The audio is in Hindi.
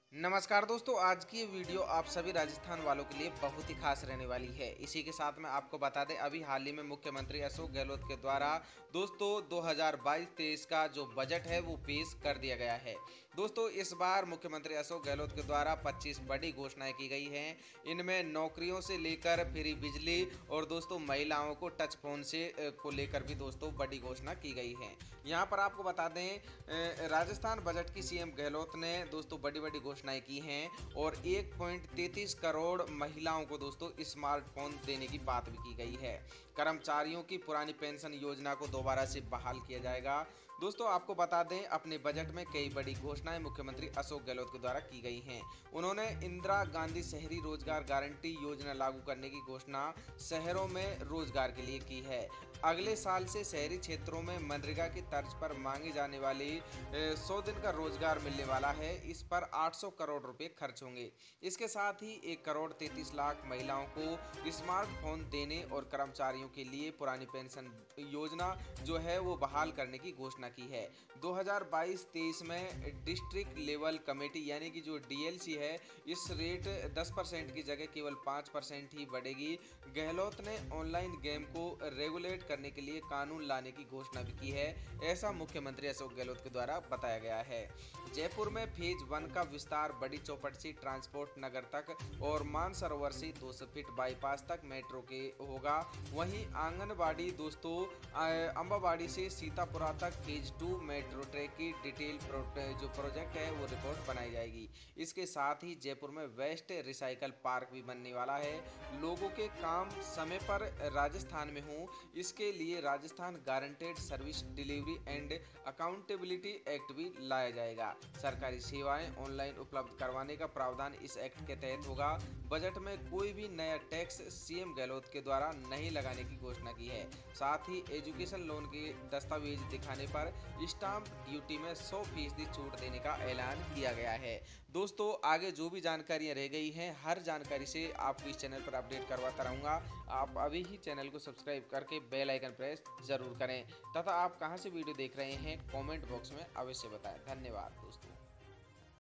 नमस्कार दोस्तों, आज की ये वीडियो आप सभी राजस्थान वालों के लिए बहुत ही खास रहने वाली है। इसी के साथ में आपको बता दें, अभी हाल ही में मुख्यमंत्री अशोक गहलोत के द्वारा दोस्तों 2022-23 का जो बजट है वो पेश कर दिया गया है। दोस्तों इस बार मुख्यमंत्री अशोक गहलोत के द्वारा 25 बड़ी घोषणाएं की गई हैं। इनमें नौकरियों से लेकर फ्री बिजली और दोस्तों महिलाओं को टच फोन से को लेकर भी दोस्तों बड़ी घोषणा की गई है। यहाँ पर आपको बता दें, राजस्थान बजट की सीएम गहलोत ने दोस्तों बड़ी बड़ी घोषणाएं की हैं और 1.33 करोड़ महिलाओं को दोस्तों स्मार्टफोन देने की बात भी की गई है। कर्मचारियों की पुरानी पेंशन योजना को दोबारा से बहाल किया जाएगा। दोस्तों आपको बता दें, अपने बजट में कई बड़ी घोषणाएं मुख्यमंत्री अशोक गहलोत के द्वारा की गई हैं। उन्होंने इंदिरा गांधी शहरी रोजगार गारंटी योजना लागू करने की घोषणा शहरों में रोजगार के लिए की है। अगले साल से शहरी क्षेत्रों में मनरेगा की तर्ज पर मांगी जाने वाली 100 दिन का रोजगार मिलने वाला है। इस पर 800 करोड़ रुपए खर्च होंगे। इसके साथ ही 1 करोड़ 33 लाख महिलाओं को स्मार्टफोन देने और कर्मचारियों के लिए पुरानी पेंशन योजना जो है वो बहाल करने की घोषणा की है। 2022-23 में डिस्ट्रिक्ट लेवल कमेटी यानी कि जो डीएलसी है, इस रेट 10% की जगह केवल 5% ही बढ़ेगी। गहलोत ने ऑनलाइन गेम को रेगुलेट करने के लिए कानून लाने की घोषणा भी की है, ऐसा मुख्यमंत्री अशोक गहलोत के द्वारा बताया गया है। जयपुर में फेज 1 का विस्तार बड़ी चौपट से ट्रांसपोर्ट नगर तक और मानसरोवर से 200 फीट बाईपास तक मेट्रो के होगा। वहीं आंगनबाड़ी दोस्तों अंबाबाड़ी से सीतापुरा तक फेज 2 मेट्रो ट्रैक की डिटेल जो प्रोजेक्ट है वो रिपोर्ट बनाई जाएगी। इसके साथ ही जयपुर में वेस्ट रिसाइकल पार्क भी बनने वाला है। लोगों के काम समय पर राजस्थान में हो, इसके लिए Rajasthan guaranteed service delivery and accountability act भी लाया जाएगा। सरकारी सेवाएं ऑनलाइन उपलब्ध करवाने का प्रावधान इस एक्ट के तहत होगा। बजट में कोई भी नया टैक्स सीएम गहलोत के द्वारा नहीं लगाने की घोषणा की है। साथ ही एजुकेशन लोन के दस्तावेज दिखाने पर स्टाम्प ड्यूटी में 100% छूट देने का ऐलान किया गया है। दोस्तों आगे जो भी जानकारियां रह गई हैं, हर जानकारी से आपको इस चैनल पर अपडेट करवाता रहूँगा। आप अभी ही चैनल को सब्सक्राइब करके बेल आइकन प्रेस जरूर करें तथा आप कहां से वीडियो देख रहे हैं कमेंट बॉक्स में अवश्य बताएं। धन्यवाद दोस्तों।